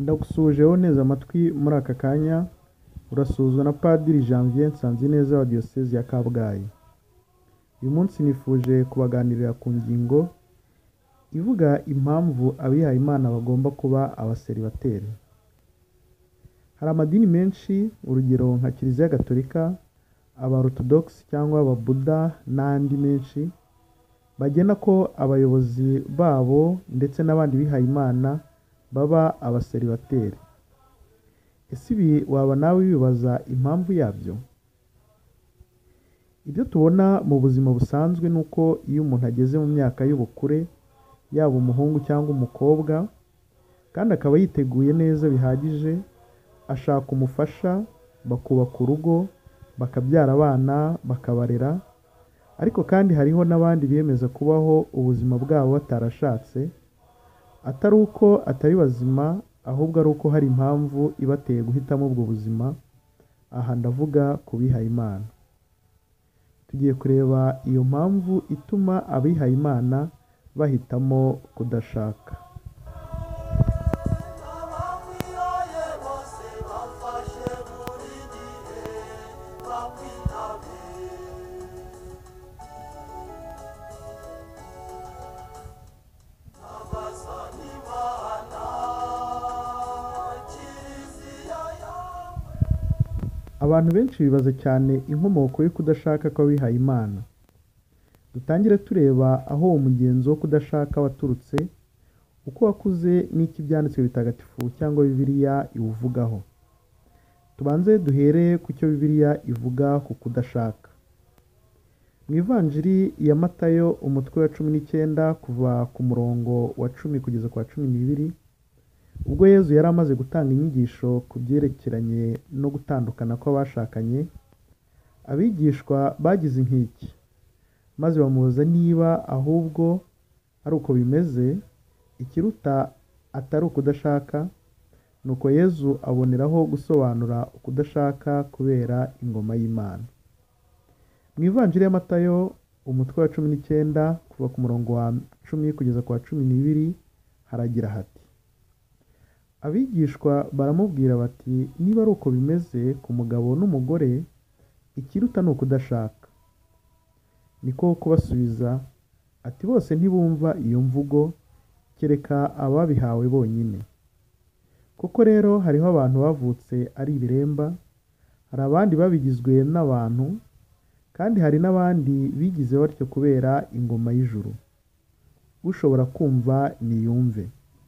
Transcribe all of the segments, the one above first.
Ndagusuhuje wowe neza amatwi muri aka kanya, urasuzwa na Padiri Janvier Nsanzineza wa Diyosezi ya Kabgayi. Uyu munsi nifuje kubaganirira ku ngingo ivuga impamvu abihayimana bagomba kuba abaseribateri. Hari amadini menshi, urugero nka Kiliziya Gatolika, aba-Orthodox cyangwa aba-Buddha n'andi menshi, bagena ko abayobozi babo ndetse n'abandi bihayimana baba abaseribateri. Ese ibi waba nawe bibaza impamvu yabyo? Ibyo tubona mu buzima busanzwe ni uko iyo umuntu ageze mu myaka y'ubukure, yaba umuhungu cyangwa umukobwa, kandi akaba yiteguye neza bihagije, ashaka umufasha, bakubaka urugo, bakabyara abana, bakabarera. Ariko kandi hariho n'abandi biyemeza kubaho ubuzima bwabo batarashatse, atari uko atari bazima, ahubwo ari uko hari impamvu ibateye guhitamo ubwo buzima. Aha ndavuga ku bihayimana. Tugiye kureba iyo mpamvu ituma abihayimana bahitamo kudashaka. Abantu benshi bibaza cyane inkomoko yo kudashaka kw'abihayimana. Dutangire tureba aho uwo mugenzo wo kudashaka waturutse, uko wakuze n'iki ibyanditswe bitagatifu cyangwa Bibiliya iwuvugaho. Tubanze duhere ku cyo Bibiliya ivuga ku kudashaka. Mu Ivanjiri ya Matayo umutwe wa 19 kuva ku murongo wa 10 kugeza ku wa 12, ubwo Yezu yari amaze gutanga inyigisho ku byerekeranye no gutandukana kw'abashakanye, abigishwa bagize inkiki, maze bamubaza niba ahubwo ari uko bimeze, ikiruta atari ukudashaka. Nuko Yezu aboneraho gusobanura ukudashaka kubera ingoma y'Imana. Mu Ivanjiri ya Matayo umutwe wa 19 kuva ku murongo wa 10 kugeza ku wa 12 haragira hati: abigishwa baramubwira bati, niba ari uko bimeze ku mugabo n'umugore, ikiruta ni ukudashaka. Niko kubasubiza ati, bose ntibumva iyo mvugo, kereka ababihawe bonyine. Kuko rero hariho abantu bavutse ari ibiremba, hari abandi babigizwe n'abantu, kandi hari n'abandi bigize batyo kubera ingoma y'ijuru. Ushobora kumva niyumve.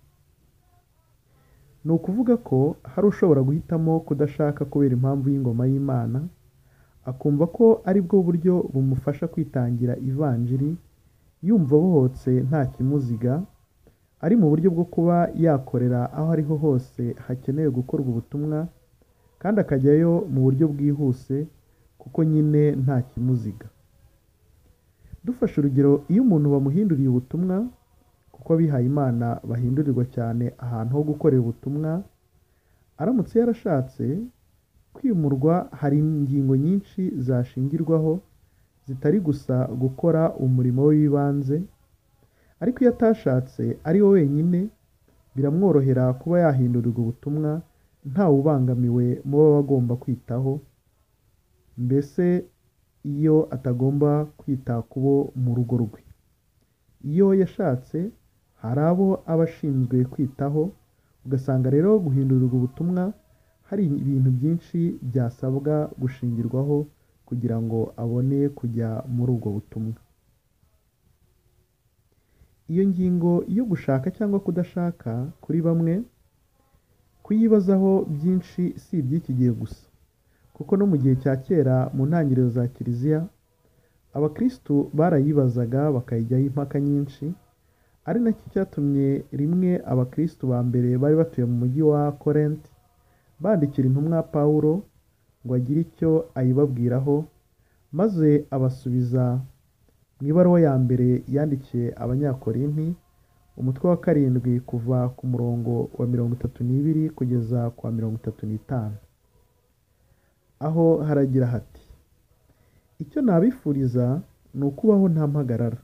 Ni ukuvuga ko hari ushobora guhitamo kudashaka kubera impamvu y'ingoma y'Imana, akumva ko ari bwo buryo bumufasha kwitangira Ivanjiri, yumva abohotse nta kimuziga, ari mu buryo bwo kuba yakorera aho ariho hose hakenewe gukorwa ubutumwa, kandi akajyayo mu buryo bwihuse kuko nyine nta kimuziga. Dufashe urugero, iyo umuntu bamuhinduriye ubutumwa, kuko abihayimana bahindurirwa cyane ahantu ho gukorera ubutumwa, aramutse yarashatse kwimurwa, hari ingingo nyinshi zashingirwaho, zitari gusa gukora umurimo we w'ibanze. Ariko iyo atashatse ari we wenyine, biramworohera kuba yahindurirwa ubutumwa ntawe ubangamiwe mu bo bagomba kwitaho, mbese iyo atagomba kwita ku bo mu rugo rwe. Iyo yashatse hari abo aba ashinzwe kwitaho, ugasanga rero guhindurirwa ubutumwa hari ibintu byinshi byasabwa gushingirwaho kugira ngo abone kujya muri ubwo butumwa. Iyo ngingo yo gushaka cyangwa kudashaka kuri bamwe, kuyibazaho byinshi si iby'iki gihe gusa, kuko no mu gihe cya kera mu ntangiriro za Kiliziya, abakristu barayibazaga bakayijyaho impaka nyinshi. Ari nacyo cyatumye rimwe abakristu ba mbere bari batuye mu mujyi wa Korenti bandikira intumwa Pawulo ngo agire icyo ayibabwiraho, maze abasubiza mu ibaruwa ya mbere yandikiye Abanyakorinti umutwe wa 7 kuva ku murongo wa 32 kugeza ku wa 35. Aho haragira hati: icyo nabifuriza ni ukubaho nta mpagarara.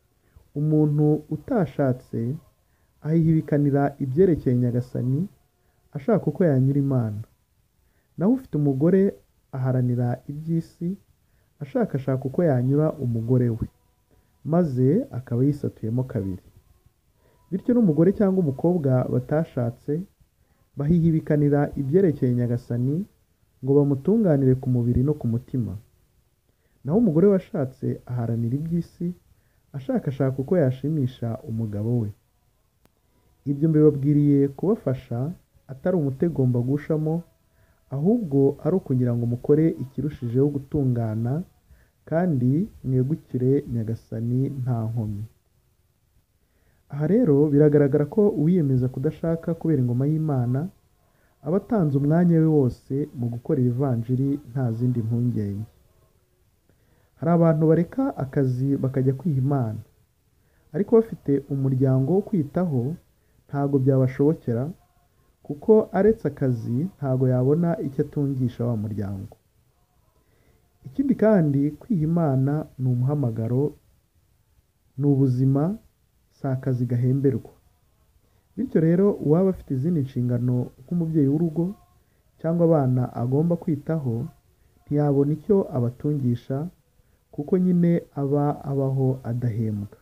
Umuntu utashatse ahihibikanira ibyerekeye Nyagasani, ashaka uko yanyura Imana. Naho ufite umugore aharanira iby'isi, ashakashaka uko yanyura umugore we, maze akaba yisatuyemo kabiri. Bityo n'umugore cyangwa umukobwa batashatse bahihibikanira ibyerekeye Nyagasani ngo bamutunganire ku mubiri no ku mutima. Naho umugore washatse aharanira iby'isi, ashakashaka uko yashimisha umugabo we. Ibyo mbibabwiriye kubafasha, atari umutego mbagushamo, ahubwo ari ukugira ngo mukore ikirushijeho gutungana kandi mwegukire Nyagasani nta nkomyi. Aha rero biragaragara ko uwiyemeza kudashaka kubera ingoma y'Imana aba atanze umwanya we wose mu gukorera ivanjiri nta zindi mpungenge. Hari abantu bareka akazi bakajya kwiha Imana, ariko bafite umuryango wo kwitaho ntabwo byabashobokera, kuko aretse akazi ntabwo yabona icyo atungisha wa muryango. Ikindi kandi kwiha Imana ni umuhamagaro, ni ubuzima, si akazi gahemberwa. Bityo rero uwaba afite izindi nshingano nk'umubyeyi w'urugo cyangwa abana agomba kwitaho, ntiyabona icyo abatungisha, kuko nyine aba abaho adahembwa.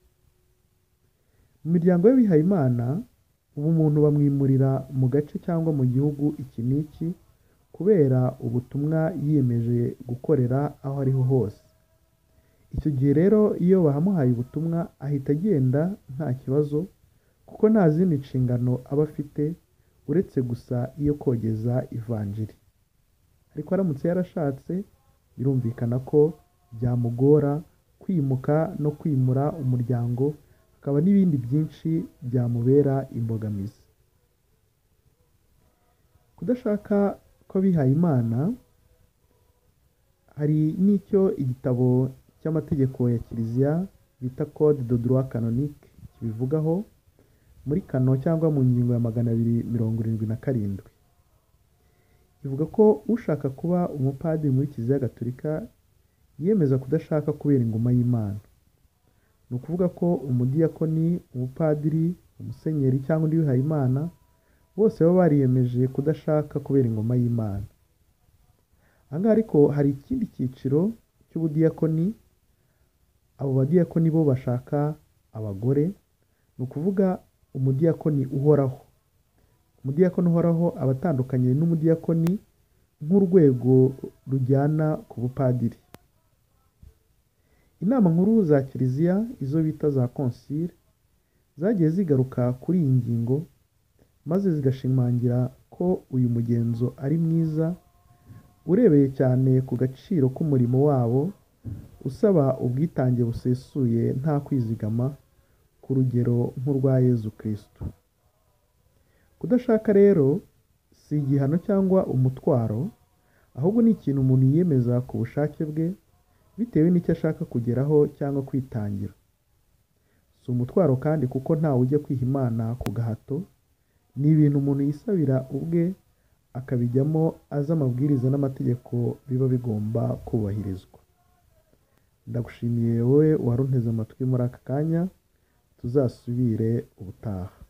Mu miryango y'abihayimana, ubu umuntu bamwimurira mu gace cyangwa mu gihugu iki n'iki kubera ubutumwa yiyemeje gukorera aho ariho hose. Icyo gihe rero iyo bahamuhaye ubutumwa ahita agenda nta kibazo, kuko nta zindi nshingano aba afite uretse gusa iyo kogeza ivanjiri. Ariko aramutse yarashatse, birumvikana ko byamugora kwimuka no kwimura umuryango, hakaba n'ibindi byinshi byamubera imbogamizi. Kudashaka kw'abihaye Imana, hari n'icyo igitabo cy'amategeko ya Kiliziya bita Code de droit canonique kibivugaho muri kano cyangwa mu ngingo ya 277. Ivuga ko ushaka kuba umupadiri muri Kiliziya Gatolika yiyemeza kudashaka kubera ingoma y'Imana. Ni ukuvuga ko umudiyakoni, umupadiri, umusenyeri cyangwa undi wihaye Imana bose baba bariyemeje kudashaka kubera ingoma y'Imana. Aha ngaha ariko hari ikindi cyiciro cy'ubudiyakoni. Abo badiyakoni bo bashaka abagore, ni ukuvuga umudiyakoni uhoraho. Umudiyakoni uhoraho aba atandukanye n'umudiyakoni nk'urwego rujyana ku bupadiri. Inama nkuru za Kiliziya, izo bita za konsile, zagiye zigaruka kuri iyi ngingo maze zigashimangira ko uyu mugenzo ari mwiza, urebeye cyane ku gaciro k'umurimo wabo usaba ubwitange busesuye nta kwizigama, ku rugero nk'urwa Yezu Kristo. Kudashaka rero si igihano cyangwa umutwaro, ahubwo ni ikintu umuntu yiyemeza ku bushake bwe bitewe n'icyo ashaka kugeraho cyangwa kwitangira. Si umutwaro kandi kuko ntawe ujya kwiha Imana ku gahato, ni ibintu umuntu yisabira ubwe akabijyamo azi amabwiriza n'amategeko biba bigomba kubahirizwa. Ndagushimiye wowe warunteze amatwi muri aka kanya, tuzasubire ubutaha.